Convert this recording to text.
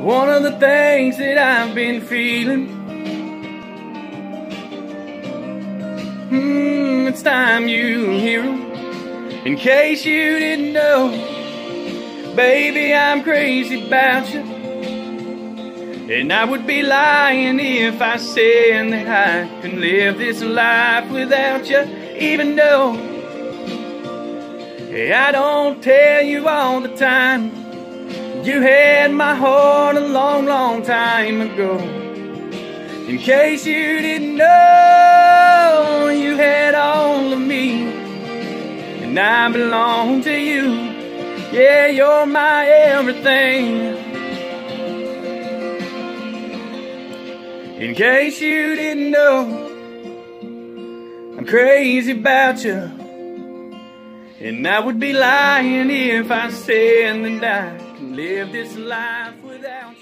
one of the things that I've been feeling. It's time you hear 'em. In case you didn't know, baby, I'm crazy about you. And I would be lying if I said that I can live this life without you. Even though I don't tell you all the time, you had my heart a long, long time ago. In case you didn't know, you had all of me, and I belong to you. Yeah, you're my everything. In case you didn't know, I'm crazy about you. And I would be lying if I said that I can live this life without you.